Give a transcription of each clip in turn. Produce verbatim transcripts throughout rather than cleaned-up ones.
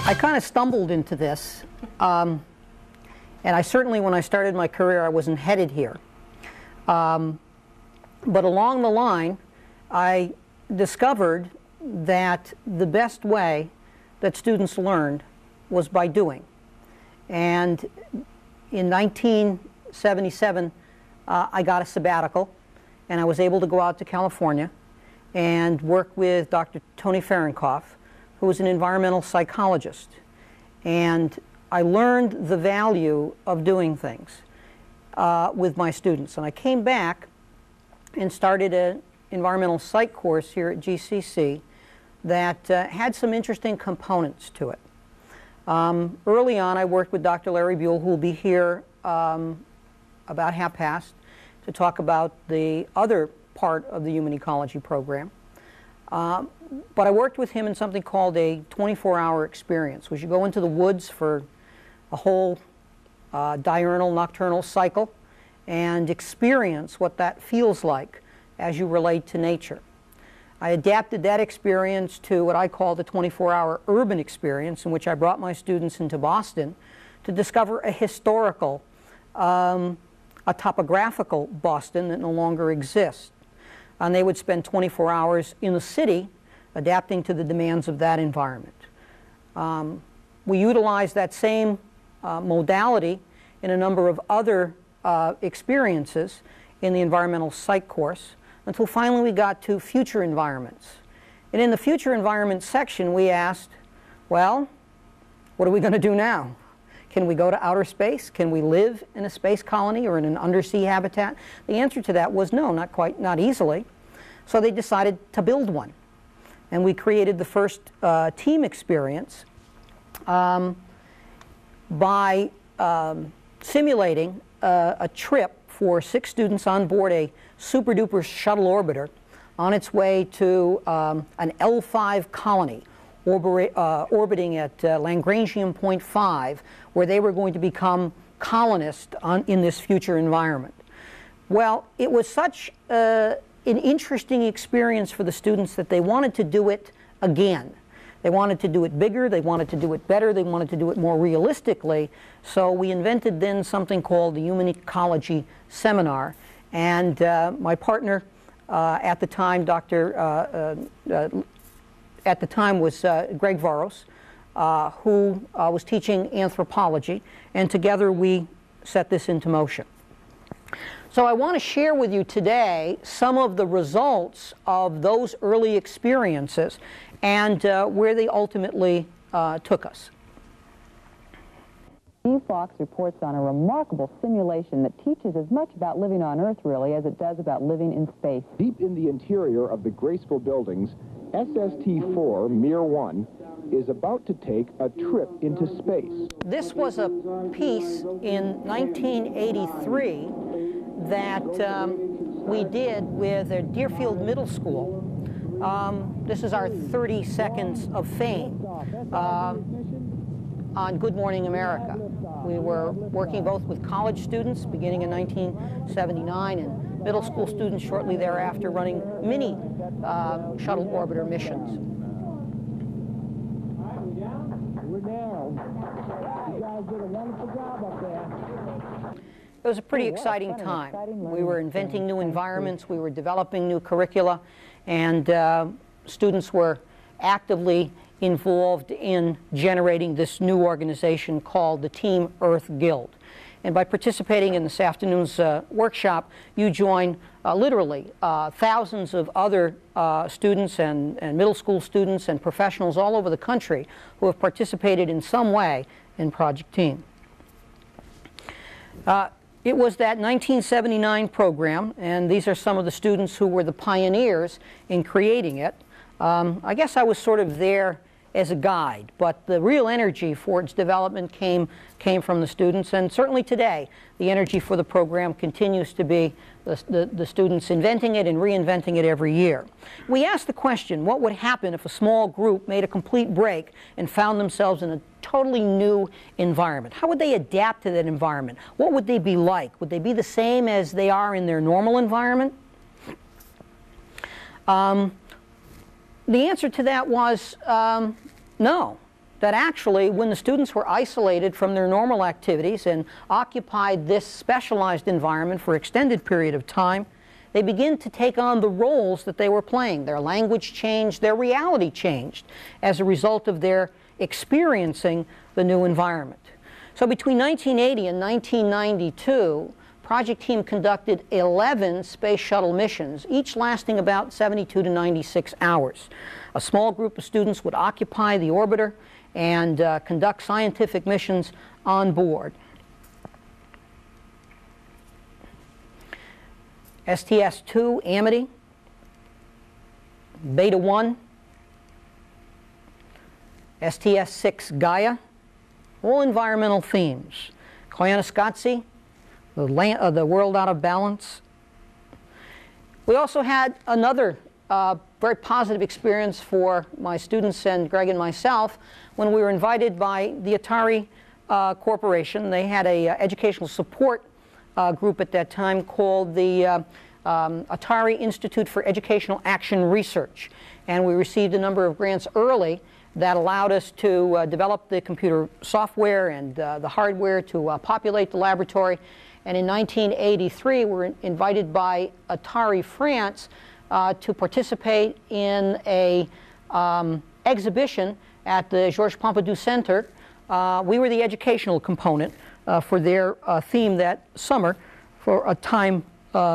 I kind of stumbled into this, um, and I certainly, when I started my career, I wasn't headed here. Um, but along the line, I discovered that the best way that students learned was by doing. And in nineteen seventy-seven, uh, I got a sabbatical, and I was able to go out to California and work with Doctor Tony Fahrenkopf, who was an environmental psychologist. And I learned the value of doing things uh, with my students. And I came back and started an environmental psych course here at G C C that uh, had some interesting components to it. Um, early on, I worked with Doctor Larry Buell, who will be here um, about half past to talk about the other part of the human ecology program. Um, but I worked with him in something called a twenty-four hour experience, which you go into the woods for a whole uh, diurnal, nocturnal cycle and experience what that feels like as you relate to nature. I adapted that experience to what I call the twenty-four hour urban experience, in which I brought my students into Boston to discover a historical, um, a topographical Boston that no longer exists. And they would spend twenty-four hours in the city adapting to the demands of that environment. Um, we utilized that same uh, modality in a number of other uh, experiences in the environmental psych course, until finally we got to future environments. And in the future environment section, we asked, well, what are we going to do now? Can we go to outer space? Can we live in a space colony or in an undersea habitat? The answer to that was no, not quite, not easily. So they decided to build one. And we created the first uh, TEME experience um, by um, simulating uh, a trip for six students on board a super-duper shuttle orbiter on its way to um, an L five colony orbit, uh, orbiting at uh, Lagrangian point five, where they were going to become colonists on, in this future environment. Well, it was such uh, an interesting experience for the students that they wanted to do it again. They wanted to do it bigger, they wanted to do it better, they wanted to do it more realistically. So we invented then something called the Human Ecology Seminar. And uh, my partner uh, at the time, Doctor Uh, uh, uh, at the time was uh, Greg Varos, uh, who uh, was teaching anthropology, and together we set this into motion. So I want to share with you today some of the results of those early experiences and uh, where they ultimately uh, took us. Steve Fox reports on a remarkable simulation that teaches as much about living on Earth, really, as it does about living in space. Deep in the interior of the graceful buildings, S S T four, Mir one, is about to take a trip into space. This was a piece in nineteen eighty-three that um, we did with a Deerfield Middle School. Um, this is our thirty seconds of fame uh, on Good Morning America. We were working both with college students beginning in nineteen seventy-nine and middle school students shortly thereafter, running mini uh, shuttle orbiter missions. It was a pretty exciting time. We were inventing new environments, we were developing new curricula, and uh, students were actively involved in generating this new organization called the Team Earth Guild. And by participating in this afternoon's uh, workshop, you join uh, literally uh, thousands of other uh, students and, and middle school students and professionals all over the country who have participated in some way in Project TEAM. Uh, It was that nineteen seventy-nine program, and these are some of the students who were the pioneers in creating it. Um, I guess I was sort of there as a guide, but the real energy for its development came, came from the students, and certainly today the energy for the program continues to be the, the, the students inventing it and reinventing it every year. We asked the question, what would happen if a small group made a complete break and found themselves in a totally new environment? How would they adapt to that environment? What would they be like? Would they be the same as they are in their normal environment? Um, the answer to that was um, no. that actually when the students were isolated from their normal activities and occupied this specialized environment for an extended period of time, they begin to take on the roles that they were playing. Their language changed, their reality changed as a result of their experiencing the new environment. So between nineteen eighty and nineteen ninety-two, Project TEME conducted eleven space shuttle missions, each lasting about seventy-two to ninety-six hours. A small group of students would occupy the orbiter and uh, conduct scientific missions on board. S T S two, Amity, Beta one, S T S six, Gaia, all environmental themes. Ecology, the, land, uh, the world out of balance. We also had another uh, very positive experience for my students and Greg and myself when we were invited by the Atari uh, Corporation. They had a uh, educational support Uh, group at that time called the uh, um, Atari Institute for Educational Action Research. And we received a number of grants early that allowed us to uh, develop the computer software and uh, the hardware to uh, populate the laboratory. And in nineteen eighty-three, we were invited by Atari France uh, to participate in a um, exhibition at the Georges Pompidou Center. Uh, we were the educational component Uh, for their uh, theme that summer for a time uh,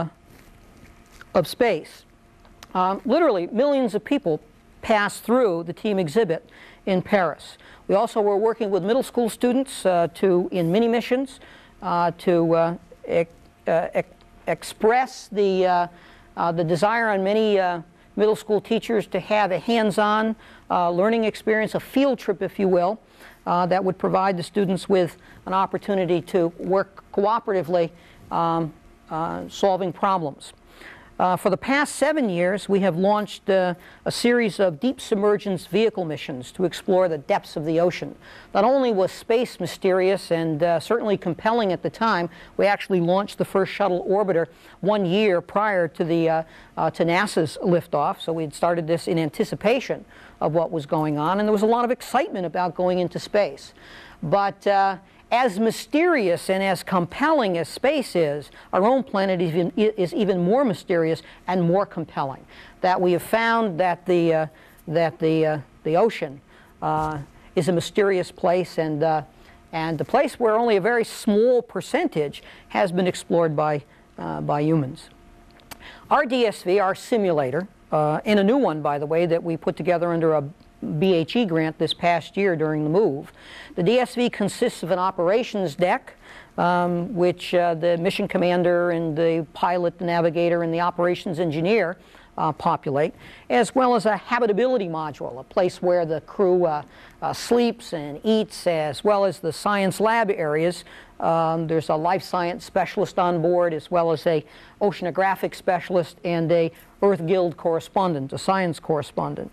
of space. Um, literally, millions of people passed through the TEME exhibit in Paris. We also were working with middle school students uh, to, in mini missions uh, to uh, ex uh, ex express the, uh, uh, the desire on many uh, middle school teachers to have a hands-on uh, learning experience, a field trip, if you will, Uh, that would provide the students with an opportunity to work cooperatively um, uh, solving problems. Uh, for the past seven years, we have launched uh, a series of deep submergence vehicle missions to explore the depths of the ocean. Not only was space mysterious and uh, certainly compelling at the time, we actually launched the first shuttle orbiter one year prior to, the, uh, uh, to NASA's liftoff, so we had started this in anticipation of what was going on, and there was a lot of excitement about going into space. But uh, as mysterious and as compelling as space is, our own planet is even, is even more mysterious and more compelling. That we have found that the, uh, that the, uh, the ocean uh, is a mysterious place, and, uh, and the place where only a very small percentage has been explored by, uh, by humans. Our D S V, our simulator, uh, and a new one, by the way, that we put together under a B H E grant this past year during the move. The D S V consists of an operations deck, um, which uh, the mission commander and the pilot, the navigator, and the operations engineer uh, populate, as well as a habitability module, a place where the crew uh, uh, sleeps and eats, as well as the science lab areas. Um, there's a life science specialist on board, as well as a oceanographic specialist and a Earth Guild correspondent, a science correspondent.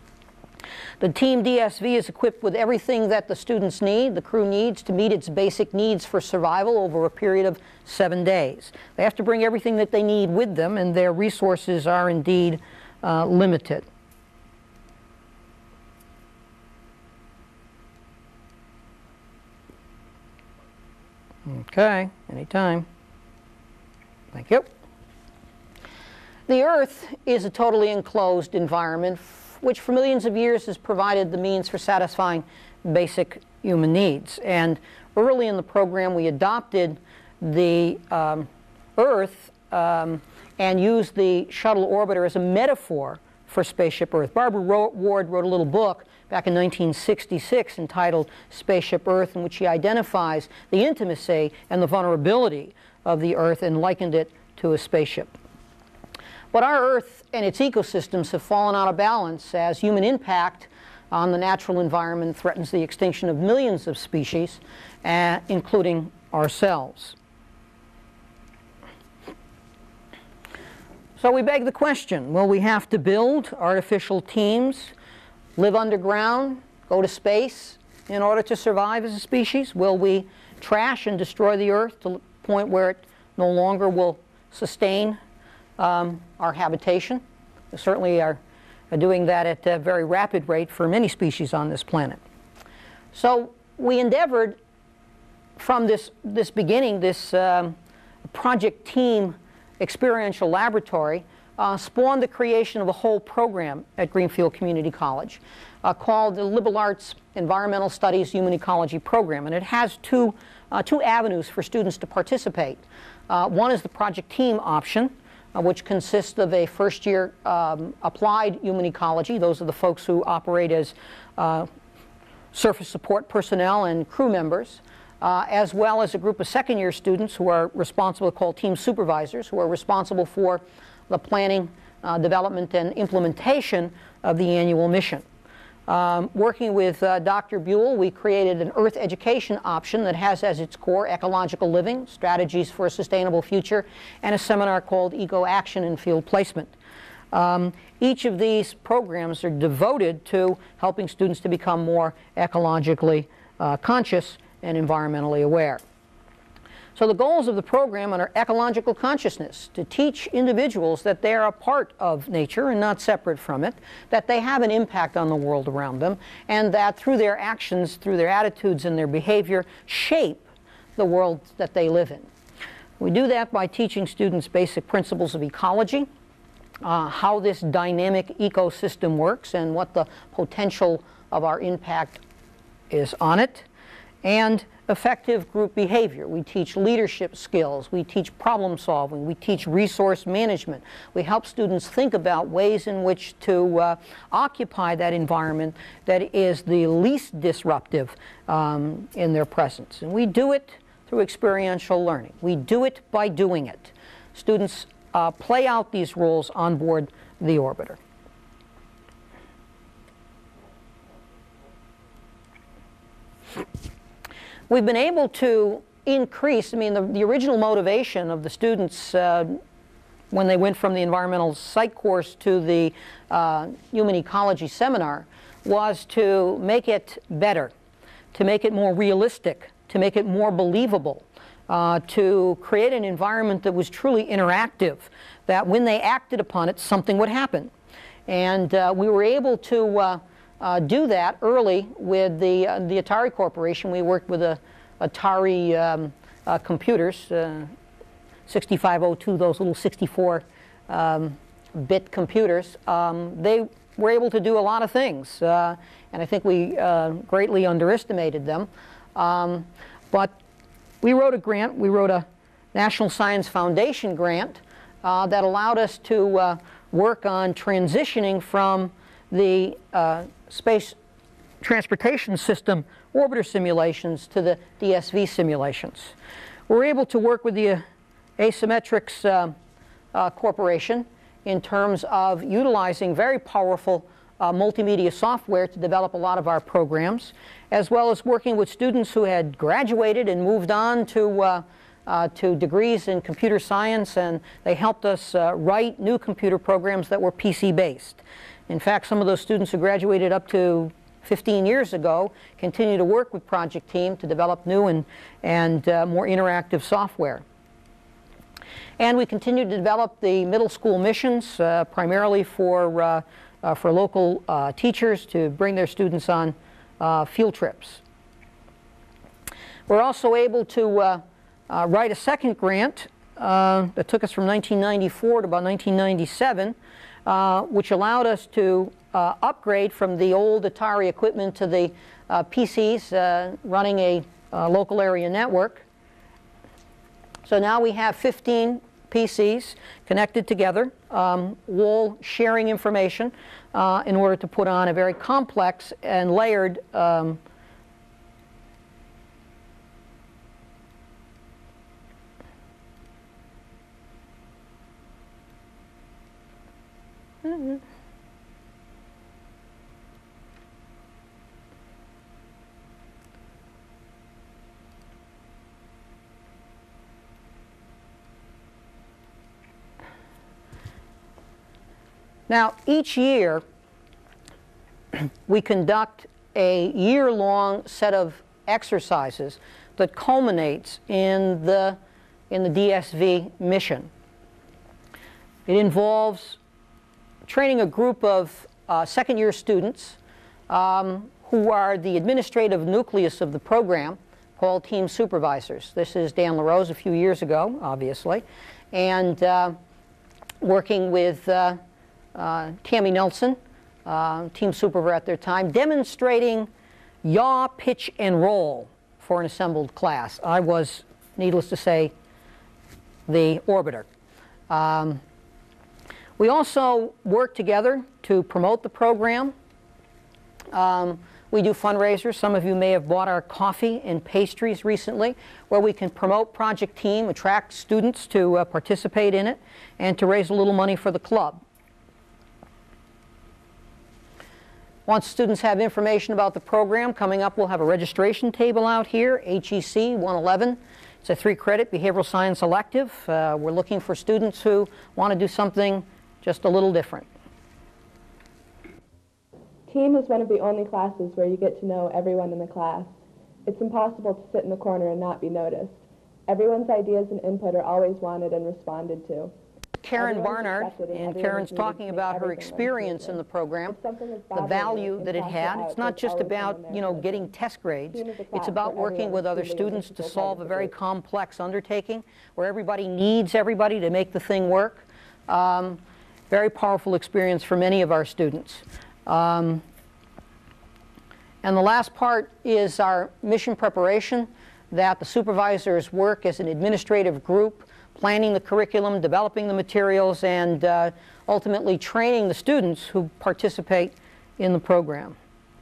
The TEME D S V is equipped with everything that the students need, the crew needs, to meet its basic needs for survival over a period of seven days. They have to bring everything that they need with them, and their resources are indeed uh, limited. Okay, anytime. Thank you. The Earth is a totally enclosed environment which for millions of years has provided the means for satisfying basic human needs. And early in the program, we adopted the um, Earth um, and used the shuttle orbiter as a metaphor for Spaceship Earth. Barbara Ward wrote a little book back in nineteen sixty-six entitled Spaceship Earth, in which she identifies the intimacy and the vulnerability of the Earth and likened it to a spaceship. But our Earth and its ecosystems have fallen out of balance as human impact on the natural environment threatens the extinction of millions of species, uh, including ourselves. So we beg the question, will we have to build artificial teams, live underground, go to space in order to survive as a species? Will we trash and destroy the Earth to the point where it no longer will sustain Um, our habitation? We certainly are, are doing that at a very rapid rate for many species on this planet. So we endeavored from this, this beginning, this um, project team experiential laboratory, uh, spawned the creation of a whole program at Greenfield Community College uh, called the Liberal Arts Environmental Studies Human Ecology Program. And it has two, uh, two avenues for students to participate. Uh, one is the project team option, uh, which consists of a first-year um, applied human ecology. Those are the folks who operate as uh, surface support personnel and crew members. Uh, as well as a group of second-year students who are responsible, called team supervisors, who are responsible for the planning, uh, development, and implementation of the annual mission. Um, working with uh, Doctor Buell, we created an Earth education option that has as its core ecological living, strategies for a sustainable future, and a seminar called Eco Action and Field Placement. Um, each of these programs are devoted to helping students to become more ecologically uh, conscious and environmentally aware. So the goals of the program are ecological consciousness, to teach individuals that they are a part of nature and not separate from it, that they have an impact on the world around them, and that through their actions, through their attitudes and their behavior, shape the world that they live in. We do that by teaching students basic principles of ecology, uh, how this dynamic ecosystem works and what the potential of our impact is on it, and effective group behavior. We teach leadership skills, we teach problem solving, we teach resource management. We help students think about ways in which to uh, occupy that environment that is the least disruptive um, in their presence. And we do it through experiential learning. We do it by doing it. Students uh, play out these roles on board the orbiter. We've been able to increase, I mean, the, the original motivation of the students uh, when they went from the environmental psych course to the uh, human ecology seminar was to make it better, to make it more realistic, to make it more believable, uh, to create an environment that was truly interactive, that when they acted upon it, something would happen. And uh, we were able to uh, Uh, do that early with the, uh, the Atari Corporation. We worked with the Atari um, uh, computers, uh, sixty-five oh two, those little sixty-four bit um, computers. Um, they were able to do a lot of things, uh, and I think we uh, greatly underestimated them. Um, but we wrote a grant, we wrote a National Science Foundation grant uh, that allowed us to uh, work on transitioning from the uh, Space Transportation System orbiter simulations to the D S V simulations. We're able to work with the uh, Asymmetrics uh, uh, Corporation in terms of utilizing very powerful uh, multimedia software to develop a lot of our programs, as well as working with students who had graduated and moved on to uh, Uh, to degrees in computer science, and they helped us uh, write new computer programs that were P C based. In fact, some of those students who graduated up to fifteen years ago continue to work with Project Team to develop new and, and uh, more interactive software. And we continue to develop the middle school missions, uh, primarily for, uh, uh, for local uh, teachers to bring their students on uh, field trips. We're also able to uh, Uh, write a second grant uh, that took us from nineteen ninety-four to about nineteen ninety-seven, uh, which allowed us to uh, upgrade from the old Atari equipment to the uh, P Cs uh, running a uh, local area network. So now we have fifteen P Cs connected together, um, all sharing information uh, in order to put on a very complex and layered um, Mm-hmm. Now, each year we conduct a year-long set of exercises that culminates in the, in the D S V mission. It involves training a group of uh, second-year students um, who are the administrative nucleus of the program, called TEME supervisors. This is Dan LaRose a few years ago, obviously, and uh, working with uh, uh, Tammy Nelson, uh, TEME supervisor at their time, demonstrating yaw, pitch, and roll for an assembled class. I was, needless to say, the orbiter. Um, we also work together to promote the program. Um, we do fundraisers. Some of you may have bought our coffee and pastries recently, where we can promote Project TEME, attract students to uh, participate in it, and to raise a little money for the club. Once students have information about the program, coming up we'll have a registration table out here, H E C one eleven. It's a three-credit behavioral science elective. Uh, we're looking for students who want to do something just a little different. TEME is one of the only classes where you get to know everyone in the class. It's impossible to sit in the corner and not be noticed. Everyone's ideas and input are always wanted and responded to. Karen Everyone's Barnard, accepted and and everyone Karen's is needed talking to about make her everything run experience smoothly. in the program, If something is the bothering value you, that it pass had. out. It's not There's just always about, someone there you know, to getting listen. test grades. TEME is a It's class about for working everyone, with other including students to difficult solve a parts of very it. complex undertaking where everybody needs everybody to make the thing work. Um, very powerful experience for many of our students. Um, and the last part is our mission preparation, that the supervisors work as an administrative group, planning the curriculum, developing the materials, and uh, ultimately training the students who participate in the program.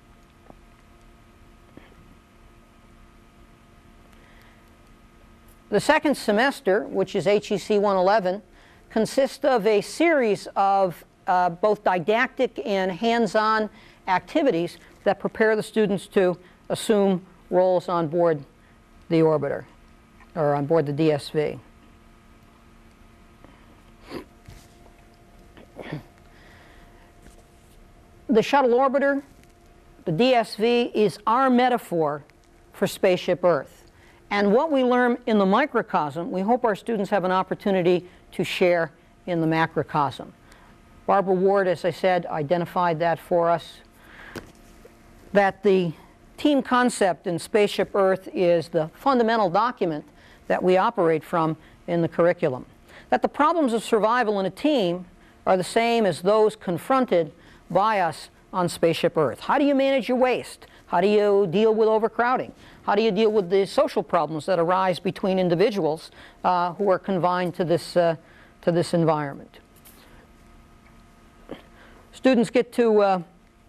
The second semester, which is H E C one eleven, consists of a series of uh, both didactic and hands-on activities that prepare the students to assume roles on board the orbiter, or on board the D S V. The shuttle orbiter, the D S V, is our metaphor for Spaceship Earth. And what we learn in the microcosm, we hope our students have an opportunity to share in the macrocosm. Barbara Ward, as I said, identified that for us, that the TEME concept in Spaceship Earth is the fundamental document that we operate from in the curriculum. That the problems of survival in a team are the same as those confronted by us on Spaceship Earth. How do you manage your waste? How do you deal with overcrowding? How do you deal with the social problems that arise between individuals uh, who are confined to this, uh, to this environment? Students get to uh,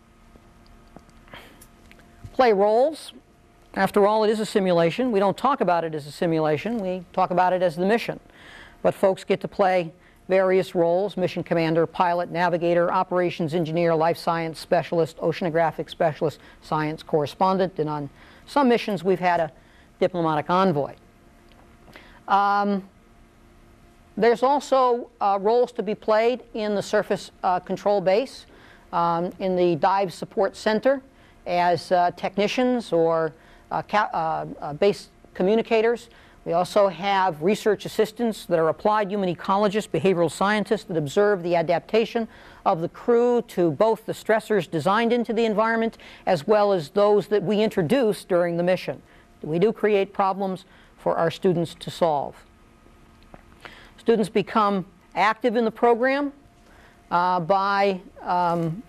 play roles. After all, it is a simulation. We don't talk about it as a simulation. We talk about it as the mission. But folks get to play various roles: mission commander, pilot, navigator, operations engineer, life science specialist, oceanographic specialist, science correspondent, and on some missions we've had a diplomatic envoy. Um, there's also uh, roles to be played in the surface uh, control base, um, in the dive support center, as uh, technicians or uh, ca uh, uh, base communicators. We also have research assistants that are applied human ecologists, behavioral scientists that observe the adaptation of the crew to both the stressors designed into the environment as well as those that we introduce during the mission. We do create problems for our students to solve. Students become active in the program uh, by um,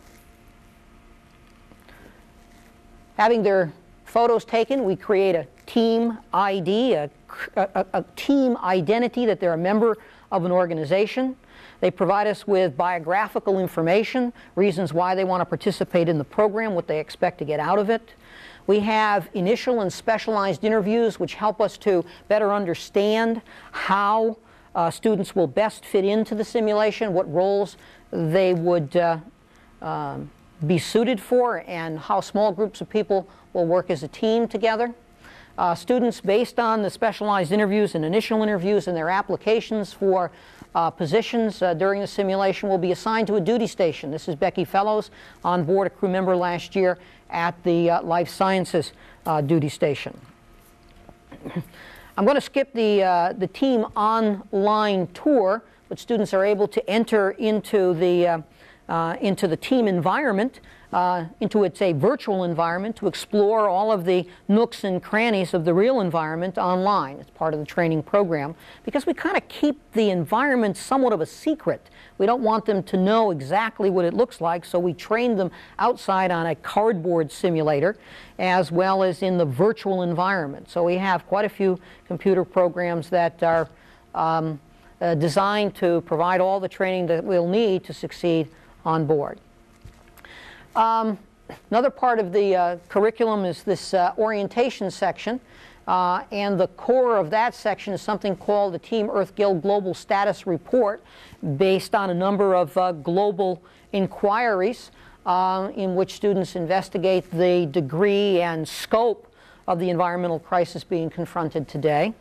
having their photos taken. We create a team I D, a, a, a team identity that they're a member of an organization. They provide us with biographical information, reasons why they want to participate in the program, what they expect to get out of it. We have initial and specialized interviews which help us to better understand how uh, students will best fit into the simulation, what roles they would uh, um, be suited for, and how small groups of people will work as a team together. Uh, students, based on the specialized interviews and initial interviews and their applications for uh, positions uh, during the simulation, will be assigned to a duty station. This is Becky Fellows, on board, a crew member last year at the uh, Life Sciences uh, duty station. I'm going to skip the, uh, the TEME online tour, but students are able to enter into the, uh, uh, into the TEME environment, uh, into its a virtual environment, to explore all of the nooks and crannies of the real environment online. It's part of the training program, because we kind of keep the environment somewhat of a secret. We don't want them to know exactly what it looks like, so we train them outside on a cardboard simulator as well as in the virtual environment. So we have quite a few computer programs that are um, uh, designed to provide all the training that we'll need to succeed on board. Um, another part of the uh, curriculum is this uh, orientation section. Uh, and the core of that section is something called the Team Earth Guild Global Status Report, based on a number of uh, global inquiries uh, in which students investigate the degree and scope of the environmental crisis being confronted today.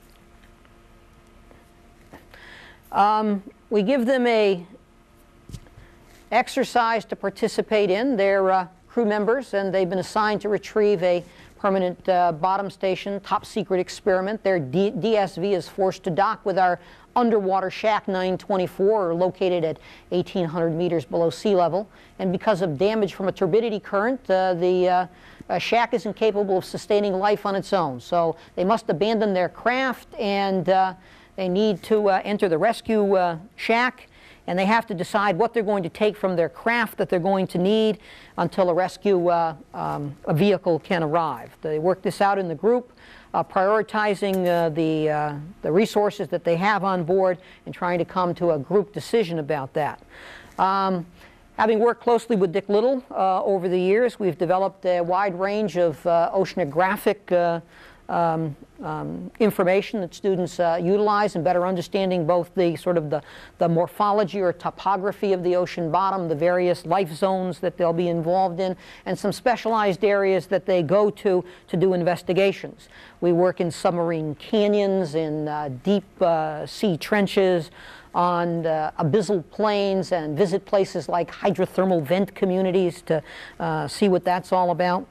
Um, we give them a exercise to participate in. They're uh, crew members, and they've been assigned to retrieve a permanent uh, bottom station, top secret experiment. Their D DSV is forced to dock with our underwater shack nine twenty-four, located at eighteen hundred meters below sea level. And because of damage from a turbidity current, uh, the uh, uh, shack isn't capable of sustaining life on its own. So they must abandon their craft, and uh, they need to uh, enter the rescue uh, shack. And they have to decide what they're going to take from their craft that they're going to need until a rescue uh, um, a vehicle can arrive. They work this out in the group, uh, prioritizing uh, the, uh, the resources that they have on board and trying to come to a group decision about that. Um, having worked closely with Dick Little uh, over the years, we've developed a wide range of uh, oceanographic uh, Um, um, information that students uh, utilize in better understanding both the sort of the, the morphology or topography of the ocean bottom, the various life zones that they'll be involved in, and some specialized areas that they go to to do investigations. We work in submarine canyons, in uh, deep uh, sea trenches, on uh, abyssal plains, and visit places like hydrothermal vent communities to uh, see what that's all about.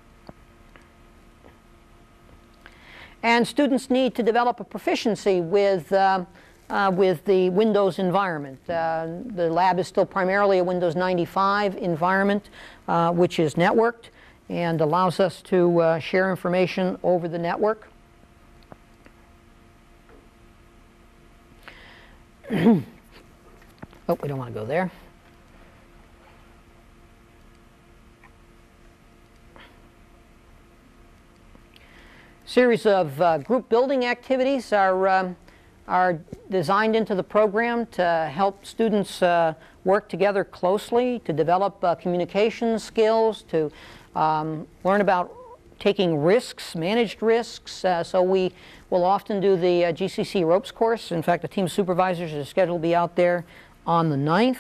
And students need to develop a proficiency with, uh, uh, with the Windows environment. Uh, the lab is still primarily a Windows ninety-five environment, uh, which is networked and allows us to uh, share information over the network. Oh, we don't want to go there. Series of uh, group building activities are, um, are designed into the program to help students uh, work together closely, to develop uh, communication skills, to um, learn about taking risks, managed risks. Uh, so we will often do the uh, G C C ropes course. In fact, the team supervisors are scheduled to be out there on the ninth.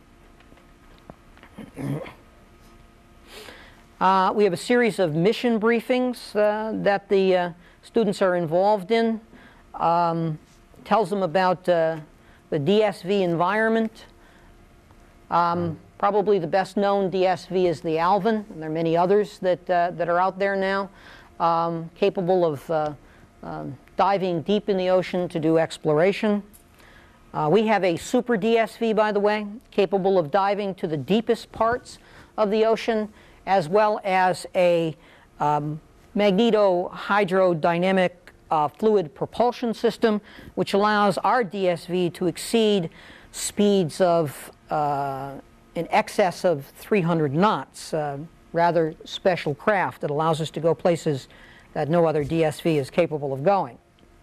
Uh, we have a series of mission briefings uh, that the uh, students are involved in. Um, tells them about uh, the D S V environment. Um, probably the best known D S V is the Alvin, and there are many others that, uh, that are out there now, um, capable of uh, um, diving deep in the ocean to do exploration. Uh, we have a super D S V, by the way, capable of diving to the deepest parts of the ocean, as well as a um, magneto-hydrodynamic uh, fluid propulsion system, which allows our D S V to exceed speeds of uh, in excess of three hundred knots. Uh, rather special craft that allows us to go places that no other D S V is capable of going.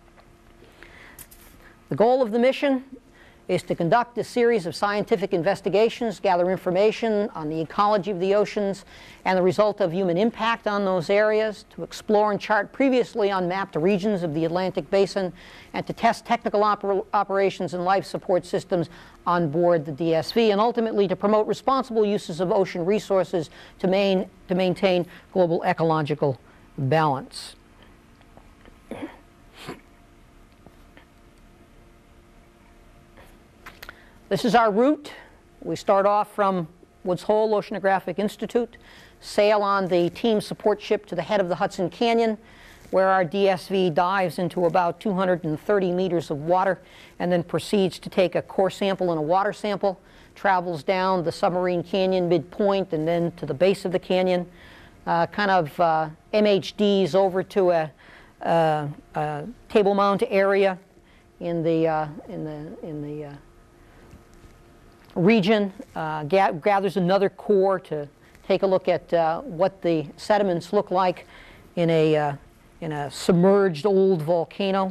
The goal of the mission is to conduct a series of scientific investigations, gather information on the ecology of the oceans and the result of human impact on those areas, to explore and chart previously unmapped regions of the Atlantic Basin, and to test technical oper operations and life support systems on board the D S V, and ultimately to promote responsible uses of ocean resources to, main, to maintain global ecological balance. This is our route. We start off from Woods Hole Oceanographic Institute, sail on the team support ship to the head of the Hudson Canyon, where our D S V dives into about two hundred thirty meters of water and then proceeds to take a core sample and a water sample. travels down the submarine canyon midpoint and then to the base of the canyon, uh, kind of uh, M H Ds over to a, a, a Table Mount area in the, uh, in the, in the uh, region, uh, ga gathers another core to take a look at uh, what the sediments look like in a, uh, in a submerged old volcano.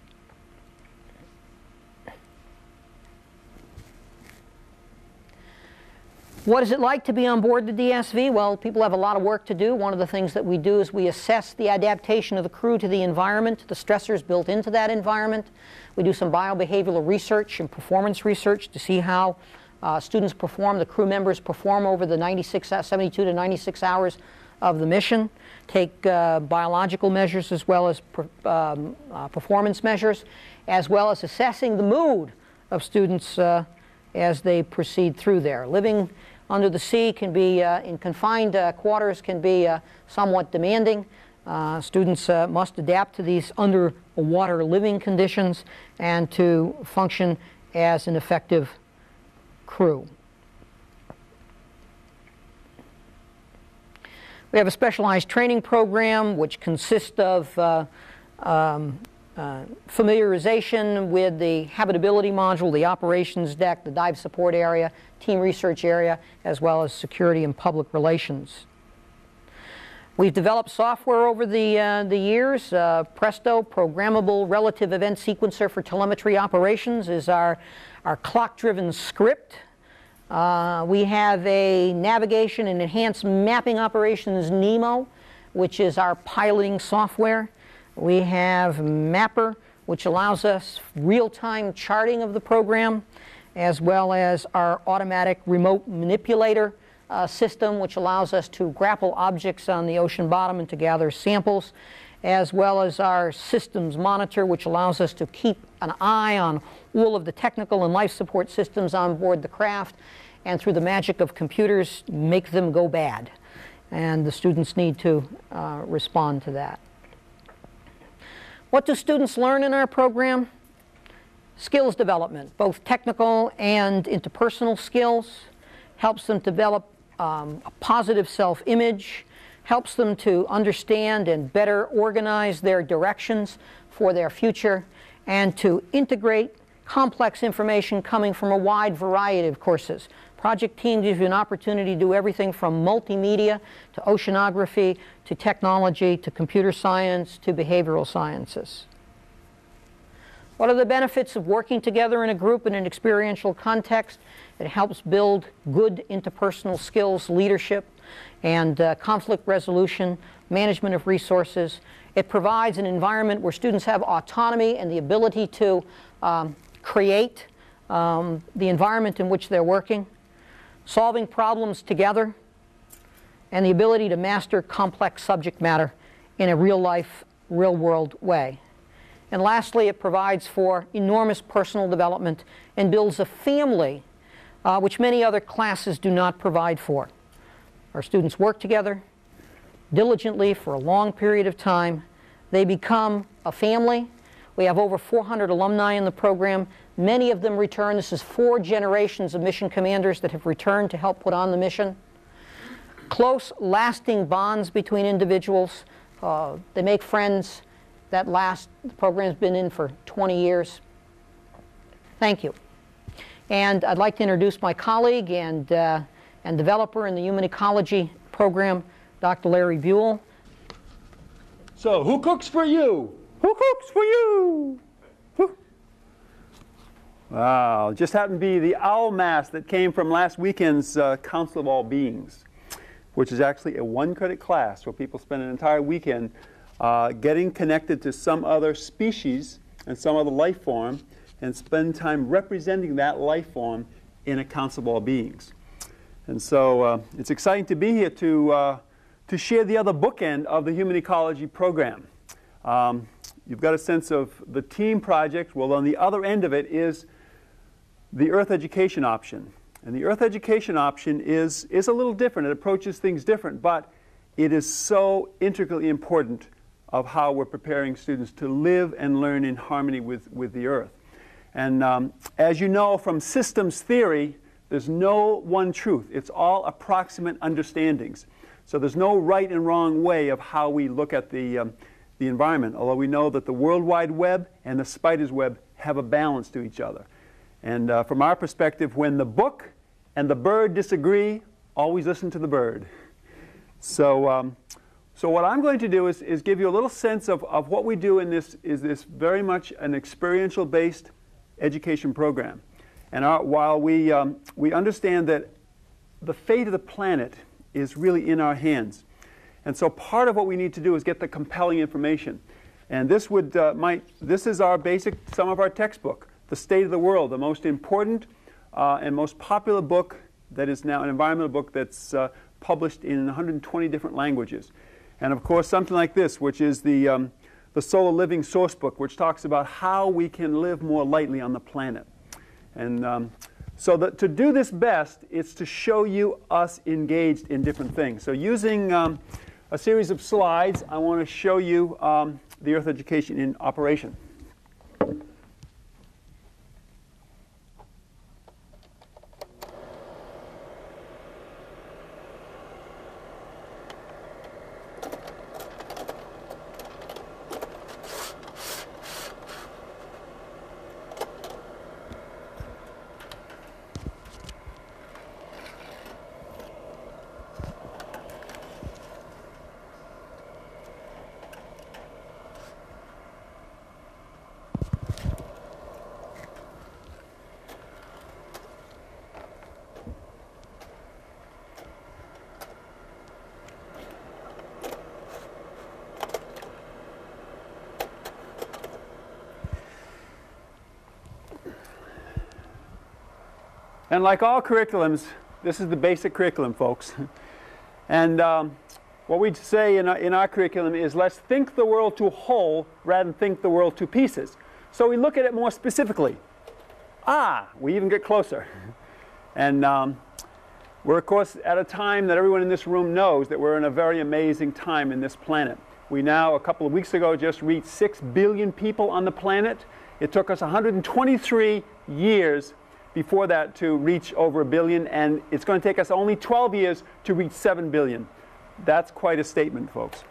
What is it like to be on board the D S V? Well, people have a lot of work to do. One of the things that we do is we assess the adaptation of the crew to the environment, the stressors built into that environment. We do some biobehavioral research and performance research to see how uh, students perform, the crew members perform over the ninety-six, seventy-two to ninety-six hours of the mission. Take uh, biological measures as well as per, um, uh, performance measures, as well as assessing the mood of students uh, as they proceed through there. Living under the sea can be, uh, in confined uh, quarters, can be uh, somewhat demanding. Uh, students uh, must adapt to these underwater living conditions and to function as an effective crew. We have a specialized training program which consists of uh, um, uh, familiarization with the habitability module, the operations deck, the dive support area, team research area, as well as security and public relations. We've developed software over the, uh, the years. Uh, Presto, Programmable Relative Event Sequencer for Telemetry Operations, is our, our clock-driven script. Uh, we have a Navigation and Enhanced Mapping Operations NEMO, which is our piloting software. We have Mapper, which allows us real-time charting of the program, as well as our automatic remote manipulator uh, system, which allows us to grapple objects on the ocean bottom and to gather samples, as well as our systems monitor, which allows us to keep an eye on all of the technical and life support systems on board the craft, and through the magic of computers, make them go bad. And the students need to uh, respond to that. What do students learn in our program? Skills development, both technical and interpersonal skills, helps them develop um, a positive self-image, helps them to understand and better organize their directions for their future, and to integrate complex information coming from a wide variety of courses. Project Team gives you an opportunity to do everything from multimedia to oceanography to technology to computer science to behavioral sciences. What are the benefits of working together in a group in an experiential context? It helps build good interpersonal skills, leadership, and uh, conflict resolution, management of resources. It provides an environment where students have autonomy and the ability to um, create um, the environment in which they're working, solving problems together, and the ability to master complex subject matter in a real-life, real-world way. And lastly, it provides for enormous personal development and builds a family uh, which many other classes do not provide for. Our students work together diligently for a long period of time. They become a family. We have over four hundred alumni in the program. Many of them return. This is four generations of mission commanders that have returned to help put on the mission. Close, lasting bonds between individuals. Uh, they make friends that last. The program's been in for twenty years. Thank you. And I'd like to introduce my colleague and, uh, and developer in the Human Ecology program, Doctor Larry Buell. So, who cooks for you? Who cooks for you? Who? Wow, just happened to be the owl mass that came from last weekend's uh, Council of All Beings, which is actually a one-credit class where people spend an entire weekend uh, getting connected to some other species and some other life form and spend time representing that life form in a Council of All Beings. And so uh, it's exciting to be here to, uh, to share the other bookend of the Human Ecology program. Um, you've got a sense of the TEME project. Well, on the other end of it is the Earth Education option. And the Earth Education option is, is a little different. It approaches things different, but it is so intricately important of how we're preparing students to live and learn in harmony with, with the Earth. And um, as you know from systems theory, there's no one truth. It's all approximate understandings. So there's no right and wrong way of how we look at the, um, the environment, although we know that the World Wide Web and the spider's web have a balance to each other. And uh, from our perspective, when the book and the bird disagree, always listen to the bird. So, um, so what I'm going to do is, is give you a little sense of, of what we do in this, is this very much an experiential-based education program. And our, while we, um, we understand that the fate of the planet is really in our hands. And so part of what we need to do is get the compelling information. And this, would, uh, might, this is our basic, some of our textbook, The State of the World, the most important uh, and most popular book that is now an environmental book that's uh, published in one hundred twenty different languages. And of course something like this, which is the, um, the Solar Living Source Book, which talks about how we can live more lightly on the planet. And um, so that to do this best, it's to show you us engaged in different things. So using um, a series of slides, I want to show you um, the Earth Education in operation. And like all curriculums, this is the basic curriculum, folks. And um, what we say in our, in our curriculum is, let's think the world to whole rather than think the world to pieces. So we look at it more specifically. Ah, we even get closer. And um, we're, of course, at a time that everyone in this room knows that we're in a very amazing time in this planet. We now, a couple of weeks ago, just reached six billion people on the planet. It took us one hundred twenty-three years before that to reach over a billion, and it's going to take us only twelve years to reach seven billion. That's quite a statement, folks.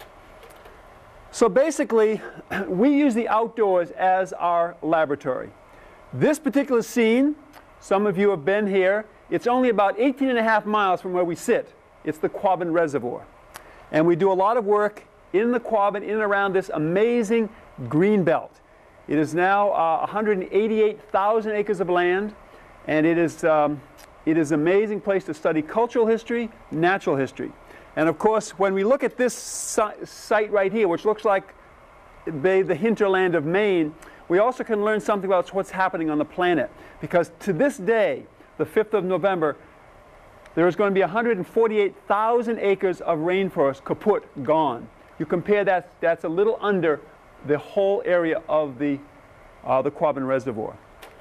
So basically, we use the outdoors as our laboratory. This particular scene, some of you have been here, it's only about eighteen and a half miles from where we sit. It's the Quabbin Reservoir. And we do a lot of work in the Quabbin, in and around this amazing green belt. It is now uh, one hundred eighty-eight thousand acres of land. And it is, um, it is an amazing place to study cultural history, natural history. And of course, when we look at this si site right here, which looks like the hinterland of Maine, we also can learn something about what's happening on the planet. Because to this day, the fifth of November, there is going to be one hundred forty-eight thousand acres of rainforest kaput, gone. You compare that, that's a little under the whole area of the, uh, the Quabbin Reservoir.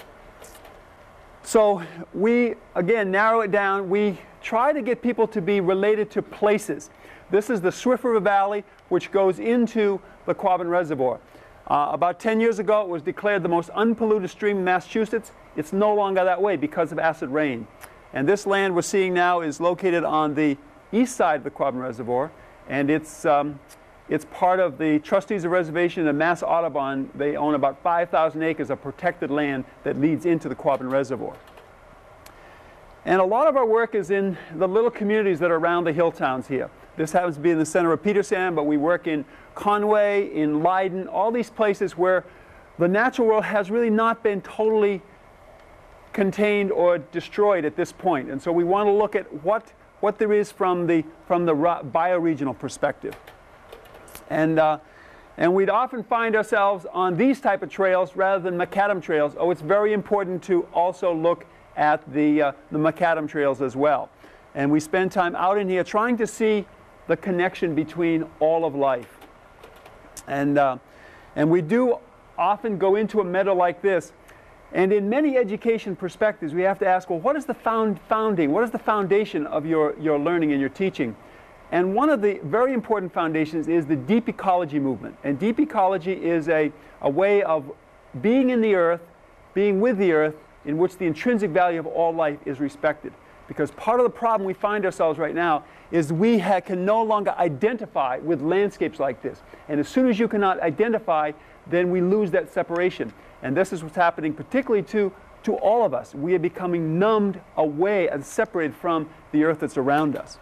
So we, again, narrow it down. We try to get people to be related to places. This is the Swift River Valley, which goes into the Quabbin Reservoir. Uh, about ten years ago, it was declared the most unpolluted stream in Massachusetts. It's no longer that way because of acid rain. And this land we're seeing now is located on the east side of the Quabbin Reservoir, and it's, um, it's part of the Trustees of Reservation and Mass Audubon. They own about five thousand acres of protected land that leads into the Quabbin Reservoir. And a lot of our work is in the little communities that are around the hill towns here. This happens to be in the center of Petersham, but we work in Conway, in Leiden, all these places where the natural world has really not been totally contained or destroyed at this point. And so we want to look at what, what there is from the, from the bioregional perspective. And, uh, and we'd often find ourselves on these type of trails rather than macadam trails. Oh, it's very important to also look at the, uh, the macadam trails as well. And we spend time out in here trying to see the connection between all of life. And, uh, and we do often go into a meadow like this. And in many education perspectives, we have to ask, well, what is the found founding? What is the foundation of your, your learning and your teaching? And one of the very important foundations is the deep ecology movement. And deep ecology is a, a way of being in the earth, being with the earth, in which the intrinsic value of all life is respected. Because part of the problem we find ourselves right now is we ha can no longer identify with landscapes like this. And as soon as you cannot identify, then we lose that separation. And this is what's happening particularly to, to all of us. We are becoming numbed away and separated from the earth that's around us.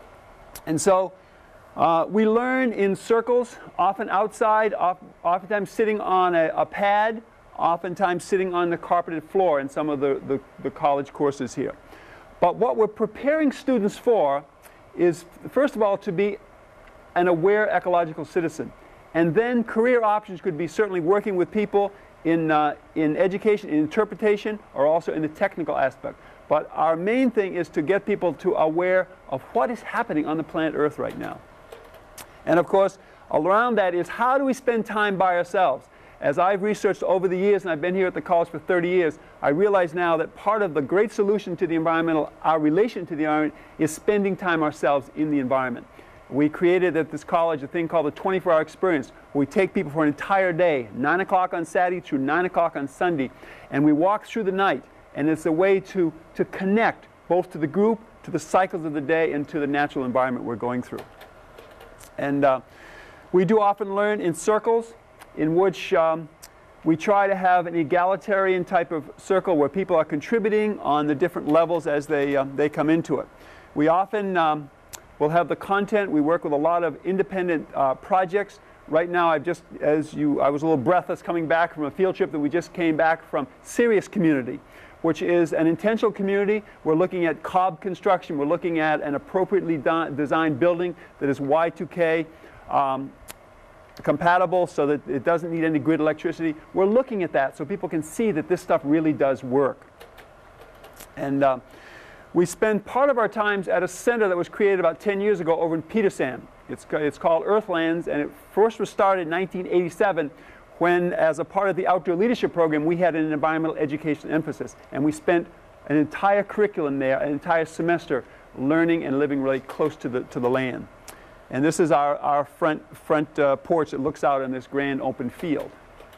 And so uh, we learn in circles, often outside, oft oftentimes sitting on a, a pad, oftentimes sitting on the carpeted floor in some of the, the, the college courses here. But what we're preparing students for is, first of all, to be an aware ecological citizen. And then career options could be certainly working with people in, uh, in education, in interpretation, or also in the technical aspect. But our main thing is to get people to aware of what is happening on the planet Earth right now. And of course, around that is how do we spend time by ourselves? As I've researched over the years, and I've been here at the college for thirty years, I realize now that part of the great solution to the environmental, our relation to the environment, is spending time ourselves in the environment. We created at this college a thing called the twenty-four hour experience, where we take people for an entire day, nine o'clock on Saturday through nine o'clock on Sunday, and we walk through the night. And it's a way to, to connect both to the group, to the cycles of the day, and to the natural environment we're going through. And uh, we do often learn in circles, in which um, we try to have an egalitarian type of circle where people are contributing on the different levels as they, um, they come into it. We often um, will have the content. We work with a lot of independent uh, projects. Right now, I've just, as you, I was a little breathless coming back from a field trip that we just came back from Serious Community, which is an intentional community. We're looking at cob construction. We're looking at an appropriately designed building that is Y two K. Um, compatible so that it doesn't need any grid electricity. We're looking at that so people can see that this stuff really does work. And uh, we spend part of our times at a center that was created about ten years ago over in Petersham. It's, it's called Earthlands, and it first was started in nineteen eighty-seven when, as a part of the outdoor leadership program, we had an environmental education emphasis. And we spent an entire curriculum there, an entire semester, learning and living really close to the, to the land. And this is our, our front, front uh, porch that looks out on this grand open field.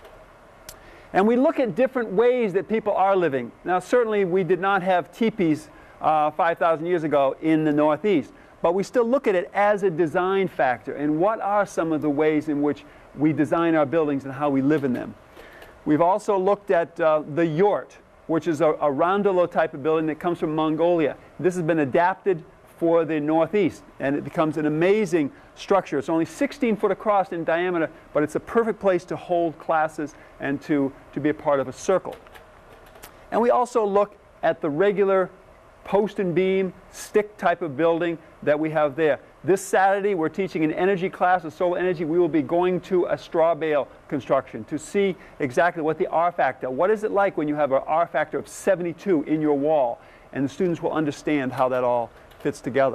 And we look at different ways that people are living. Now, certainly we did not have teepees uh, five thousand years ago in the Northeast, but we still look at it as a design factor. And what are some of the ways in which we design our buildings and how we live in them? We've also looked at uh, the yurt, which is a, a roundelo type of building that comes from Mongolia. This has been adapted for the Northeast, and it becomes an amazing structure. It's only sixteen foot across in diameter, but it's a perfect place to hold classes and to, to be a part of a circle. And we also look at the regular post and beam stick type of building that we have there. This Saturday we're teaching an energy class of solar energy. We will be going to a straw bale construction to see exactly what the R factor, what is it like when you have an R factor of seventy-two in your wall, and the students will understand how that all fits together.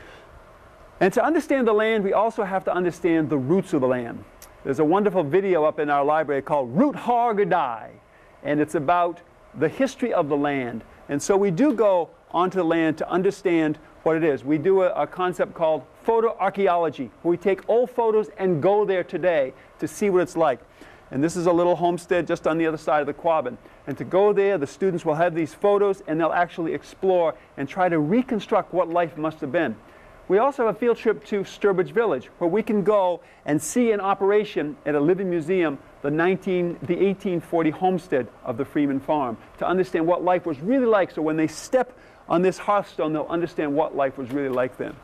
And to understand the land, we also have to understand the roots of the land. There's a wonderful video up in our library called Root Hog or Die, and it's about the history of the land. And so we do go onto the land to understand what it is. We do a, a concept called photoarchaeology, where we take old photos and go there today to see what it's like. And this is a little homestead just on the other side of the Quabbin. And to go there, the students will have these photos, and they'll actually explore and try to reconstruct what life must have been. We also have a field trip to Sturbridge Village, where we can go and see in operation at a living museum the, nineteen, the eighteen forty homestead of the Freeman Farm, to understand what life was really like, so when they step on this hearthstone, they'll understand what life was really like then.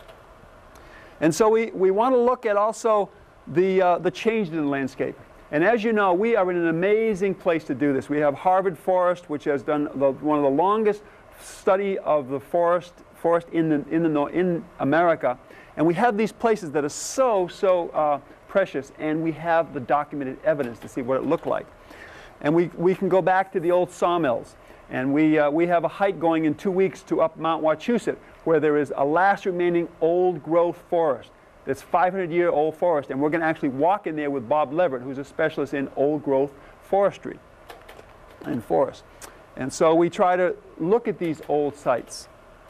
And so we, we want to look at also the, uh, the change in the landscape. And as you know, we are in an amazing place to do this. We have Harvard Forest, which has done the, one of the longest study of the forest, forest in, the, in, the, in America. And we have these places that are so, so uh, precious, and we have the documented evidence to see what it looked like. And we, we can go back to the old sawmills. And we, uh, we have a hike going in two weeks to up Mount Wachusett, where there is a last remaining old-growth forest. It's five hundred year old forest, and we're going to actually walk in there with Bob Leverett, who's a specialist in old growth forestry and forest. And so we try to look at these old sites.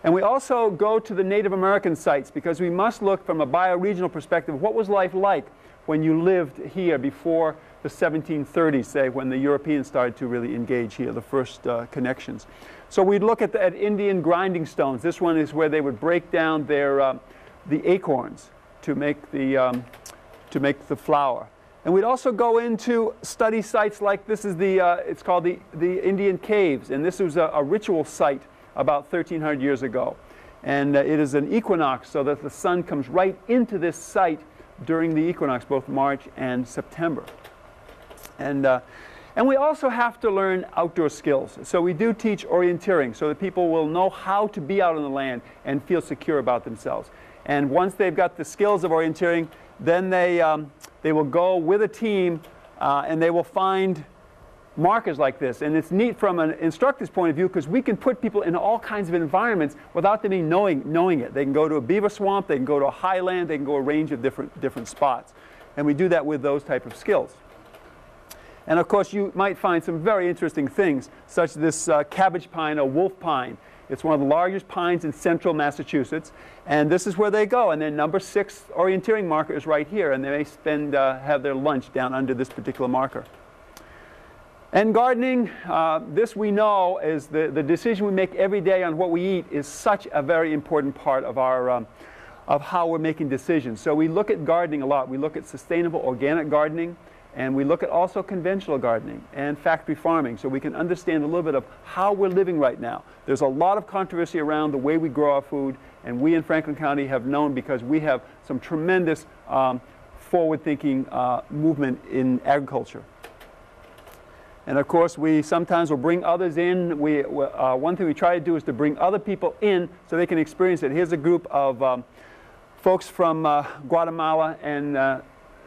And we also go to the Native American sites because we must look from a bioregional perspective, what was life like when you lived here before the seventeen thirties, say, when the Europeans started to really engage here, the first uh, connections. So we'd look at, the, at Indian grinding stones. This one is where they would break down their, uh, the acorns to make the, um, to make the flour. And we'd also go into study sites like this is the, uh, it's called the, the Indian Caves. And this was a, a ritual site about thirteen hundred years ago. And uh, it is an equinox, so that the sun comes right into this site during the equinox, both March and September. And, uh, and we also have to learn outdoor skills. So we do teach orienteering so that people will know how to be out on the land and feel secure about themselves. And once they've got the skills of orienteering, then they, um, they will go with a team uh, and they will find markers like this. And it's neat from an instructor's point of view because we can put people in all kinds of environments without them even knowing, knowing it. They can go to a beaver swamp, they can go to a highland, they can go a range of different, different spots. And we do that with those type of skills. And of course, you might find some very interesting things, such as this uh, cabbage pine or wolf pine. It's one of the largest pines in central Massachusetts. And this is where they go. And their number six orienteering marker is right here. And they may spend, uh, have their lunch down under this particular marker. And gardening, uh, this we know is the, the decision we make every day on what we eat is such a very important part of, our, um, of how we're making decisions. So we look at gardening a lot. We look at sustainable organic gardening. And we look at also conventional gardening and factory farming so we can understand a little bit of how we're living right now. There's a lot of controversy around the way we grow our food, and we in Franklin County have known because we have some tremendous um, forward-thinking uh, movement in agriculture. And of course, we sometimes will bring others in. We, uh, one thing we try to do is to bring other people in so they can experience it. Here's a group of um, folks from uh, Guatemala and uh,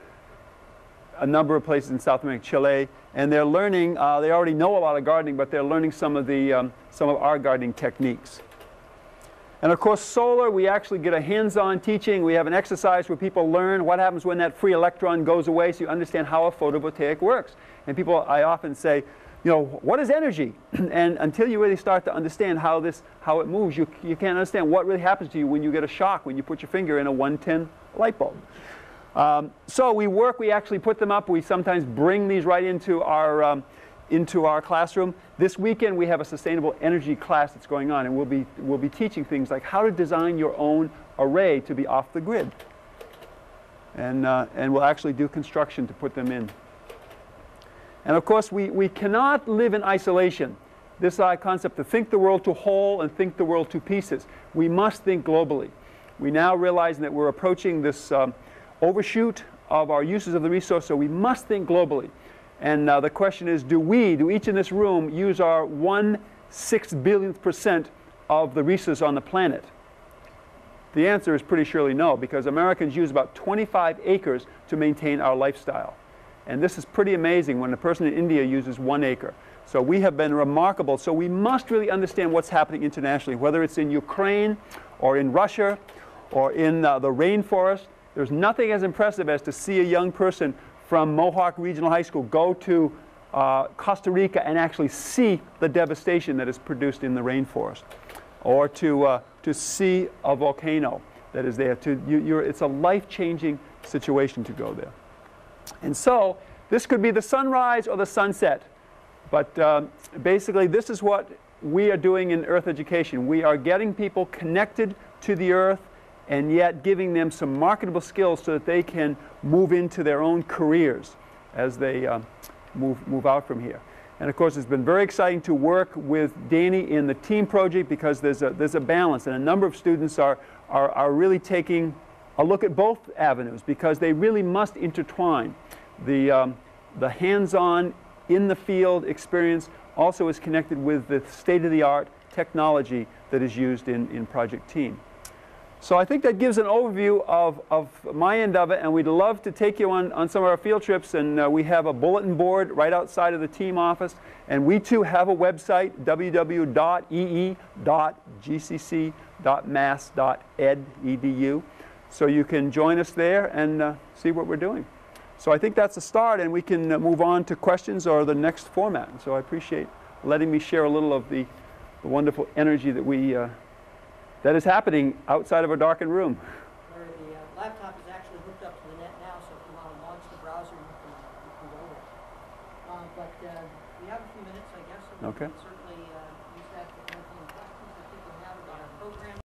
a number of places in South America, Chile, and they're learning, uh, they already know a lot of gardening, but they're learning some of, the, um, some of our gardening techniques. And of course, solar, we actually get a hands-on teaching. We have an exercise where people learn what happens when that free electron goes away so you understand how a photovoltaic works. And people, I often say, you know, what is energy? And until you really start to understand how, this, how it moves, you, you can't understand what really happens to you when you get a shock, when you put your finger in a one ten light bulb. Um, so we work, we actually put them up. We sometimes bring these right into our, um, into our classroom. This weekend we have a sustainable energy class that's going on, and we'll be, we'll be teaching things like how to design your own array to be off the grid. And, uh, and we'll actually do construction to put them in. And of course, we, we cannot live in isolation. This uh, concept to think the world to whole and think the world to pieces. We must think globally. We now realize that we're approaching this um, overshoot of our uses of the resource, so we must think globally. And uh, the question is, do we, do each in this room, use our one six billionth percent of the resources on the planet? The answer is pretty surely no, because Americans use about twenty-five acres to maintain our lifestyle. And this is pretty amazing when a person in India uses one acre. So we have been remarkable. So we must really understand what's happening internationally, whether it's in Ukraine or in Russia or in uh, the rainforest. There's nothing as impressive as to see a young person from Mohawk Regional High School go to uh, Costa Rica and actually see the devastation that is produced in the rainforest, or to, uh, to see a volcano that is there. To, you, you're, it's a life-changing situation to go there. And so this could be the sunrise or the sunset. But um, basically, this is what we are doing in Earth Education. We are getting people connected to the Earth and yet giving them some marketable skills so that they can move into their own careers as they uh, move, move out from here. And of course, it's been very exciting to work with Danny in the TEME project because there's a, there's a balance, and a number of students are, are, are really taking a look at both avenues because they really must intertwine. The, um, the hands-on, in-the-field experience also is connected with the state-of-the-art technology that is used in, in Project TEME. So I think that gives an overview of, of my end of it, and we'd love to take you on, on some of our field trips, and uh, we have a bulletin board right outside of the TEME office, and we too have a website, w w w dot e e dot g c c dot mass dot e d u, so you can join us there and uh, see what we're doing. So I think that's a start, and we can uh, move on to questions or the next format. And so I appreciate letting me share a little of the, the wonderful energy that we uh, that is happening outside of a darkened room. Where the uh, laptop is actually hooked up to the net now, so if you want to launch the browser, you can, you can go there. Uh, but uh, we have a few minutes, I guess, so we Okay. can certainly uh,